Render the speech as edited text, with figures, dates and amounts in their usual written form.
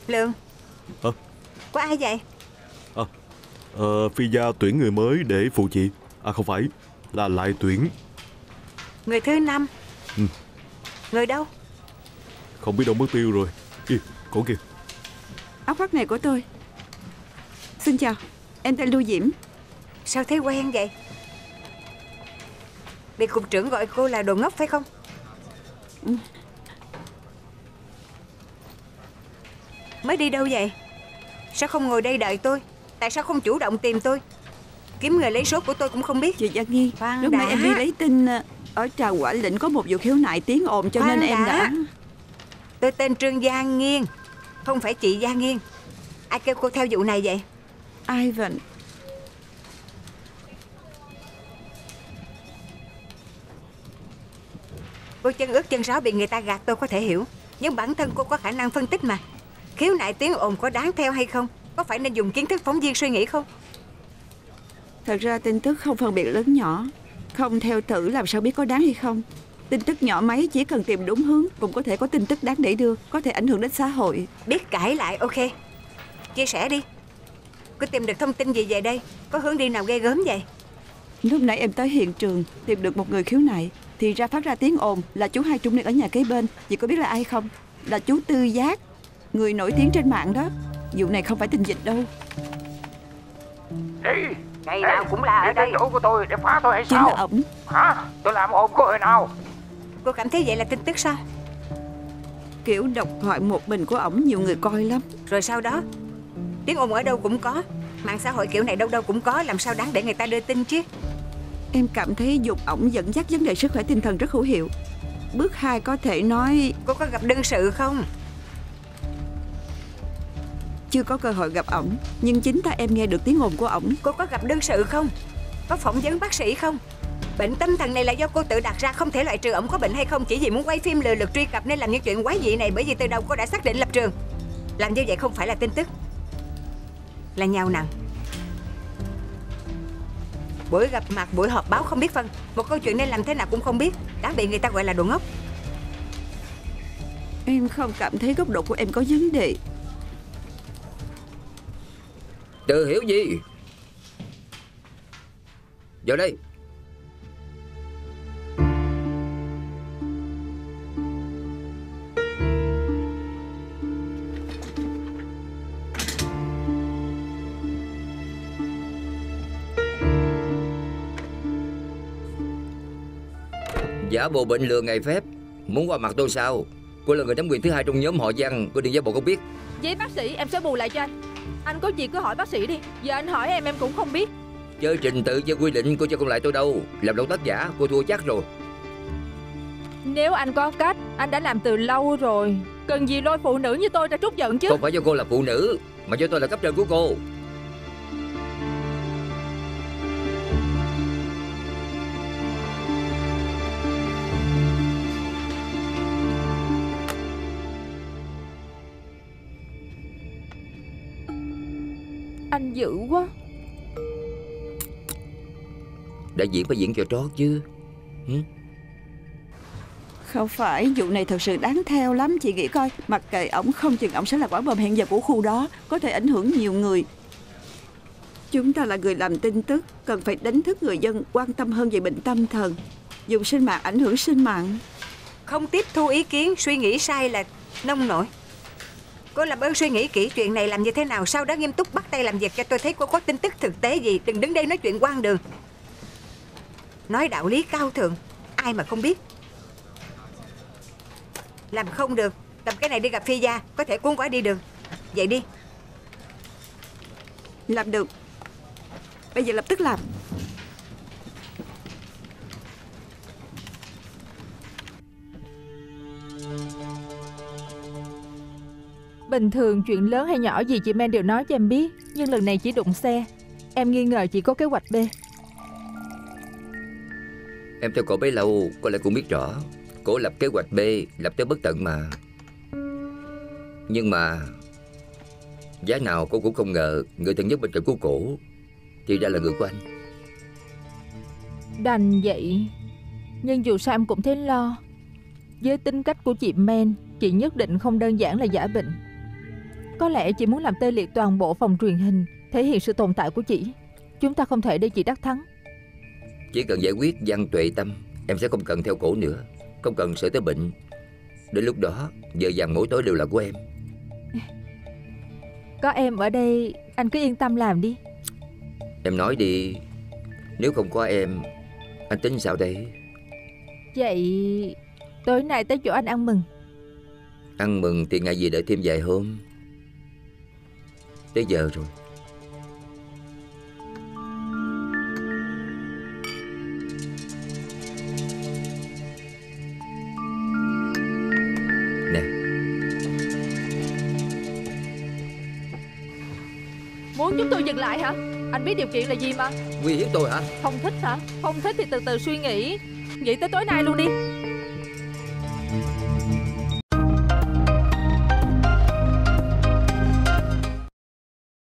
Lượng. Hả? Có ai vậy? Phi Gia tuyển người mới để phụ chị. À không phải, là lại tuyển. Người thứ 5. Người đâu? Không biết đâu mất tiêu rồi. Kìa, cổ kìa. Áo khoác này của tôi. Xin chào, em tên Lưu Diễm. Sao thấy quen vậy? Bị cục trưởng gọi cô là đồ ngốc phải không? Mới đi đâu vậy? Sao không ngồi đây đợi tôi? Tại sao không chủ động tìm tôi? Kiếm người lấy số của tôi cũng không biết. Chị Gia Nghi, Khoan lúc đã. nãy em đi lấy tin ở Trà Quả Lĩnh có một vụ khiếu nại tiếng ồn cho Khoan nên em đã... Tôi tên Trương Gia Nghiên, không phải chị Gia Nghiên. Ai kêu cô theo vụ này vậy? Ai vậy? Cô chân ướt chân ráo bị người ta gạt tôi có thể hiểu. Nhưng bản thân cô có khả năng phân tích mà. Khiếu nại tiếng ồn có đáng theo hay không? Có phải nên dùng kiến thức phóng viên suy nghĩ không? Thật ra tin tức không phân biệt lớn nhỏ. Không theo thử làm sao biết có đáng hay không. Tin tức nhỏ mấy chỉ cần tìm đúng hướng cũng có thể có tin tức đáng để đưa, có thể ảnh hưởng đến xã hội. Biết cãi lại, ok. Chia sẻ đi. Có tìm được thông tin gì về đây? Có hướng đi nào ghê gớm vậy? Lúc nãy em tới hiện trường tìm được một người khiếu nại, thì ra phát ra tiếng ồn là chú Hai Trung niên ở nhà kế bên. Chị có biết là ai không? Là chú Tư Giác, người nổi tiếng trên mạng đó. Vụ này không phải tình dịch đâu. Đi. Ngày nào cũng là ở đây. Chỗ của tôi để phá tôi hay Chính sao? là ổng. Hả? Tôi làm ồn có hồi nào? Cô cảm thấy vậy là tin tức sao? Kiểu độc thoại một mình của ổng nhiều người coi lắm. Rồi sau đó? Tiếng ồn ở đâu cũng có. Mạng xã hội kiểu này đâu đâu cũng có. Làm sao đáng để người ta đưa tin chứ? Em cảm thấy dùng ổng dẫn dắt vấn đề sức khỏe tinh thần rất hữu hiệu. Bước 2 có thể nói... Cô có gặp đương sự không? Chưa có cơ hội gặp ổng, nhưng chính ta em nghe được tiếng ồn của ổng. Cô có gặp đương sự không? Có phỏng vấn bác sĩ không? Bệnh tâm thần này là do cô tự đặt ra, không thể loại trừ ổng có bệnh hay không. Chỉ vì muốn quay phim lừa lượt truy cập nên làm những chuyện quái dị này. Bởi vì từ đầu cô đã xác định lập trường. Làm như vậy không phải là tin tức, là nhào nặn. Buổi gặp mặt, buổi họp báo không biết phân. Một câu chuyện nên làm thế nào cũng không biết. Đáng bị người ta gọi là đồ ngốc. Em không cảm thấy góc độ của em có vấn đề. Tự hiểu gì? Vào đây. Giả bộ bệnh lừa ngày phép, muốn qua mặt tôi sao? Cô là người nắm quyền thứ 2 trong nhóm họ Văn, cô đừng giả bộ không biết. Với bác sĩ em sẽ bù lại cho anh. Anh có gì cứ hỏi bác sĩ đi. Giờ anh hỏi em cũng không biết. Chơi trình tự với quy định cô cho không lại tôi đâu. Làm động tác giả cô thua chắc rồi. Nếu anh có cách, anh đã làm từ lâu rồi. Cần gì lôi phụ nữ như tôi ra trút giận chứ? Không phải do cô là phụ nữ, mà do tôi là cấp trên của cô. Anh dữ quá. Đã diễn phải diễn cho trót chứ. Không phải, vụ này thật sự đáng theo lắm. Chị nghĩ coi, mặc kệ ổng, không chừng ổng sẽ là quả bom hẹn giờ của khu đó, có thể ảnh hưởng nhiều người. Chúng ta là người làm tin tức, cần phải đánh thức người dân quan tâm hơn về bệnh tâm thần. Dùng sinh mạng ảnh hưởng sinh mạng. Không tiếp thu ý kiến, suy nghĩ sai là nông nổi. Cô làm ơn suy nghĩ kỹ chuyện này làm như thế nào, sau đó nghiêm túc bắt tay làm việc cho tôi thấy cô có tin tức thực tế gì. Đừng đứng đây nói chuyện quan đường. Nói đạo lý cao thượng, ai mà không biết. Làm không được, cầm cái này đi gặp Phi Gia, có thể cuốn quả đi đường. Vậy đi. Làm được. Bây giờ lập tức làm. Bình thường chuyện lớn hay nhỏ gì chị Men đều nói cho em biết. Nhưng lần này chỉ đụng xe. Em nghi ngờ chị có kế hoạch B. Em theo cổ bấy lâu, có lẽ cũng biết rõ. Cổ lập kế hoạch B, lập tới bất tận mà. Nhưng mà giá nào cô cũng không ngờ người thân nhất bên cạnh của cổ thì ra là người của anh. Đành vậy. Nhưng dù sao em cũng thấy lo. Với tính cách của chị Men, chị nhất định không đơn giản là giả bệnh. Có lẽ chị muốn làm tê liệt toàn bộ phòng truyền hình, thể hiện sự tồn tại của chị. Chúng ta không thể để chị đắc thắng. Chỉ cần giải quyết Văn Tuệ Tâm, em sẽ không cần theo cổ nữa, không cần sợ tới bệnh. Đến lúc đó giờ vàng mỗi tối đều là của em. Có em ở đây, anh cứ yên tâm làm đi. Em nói đi, nếu không có em, anh tính sao đây? Vậy tối nay tới chỗ anh ăn mừng. Ăn mừng thì ngày gì đợi thêm vài hôm. Tới giờ rồi. Nè, Muốn chúng tôi dừng lại hả? Anh biết điều kiện là gì mà. nguy hiểm tôi hả? Không thích hả? Không thích thì từ từ suy nghĩ. Nghĩ tới tối nay luôn đi.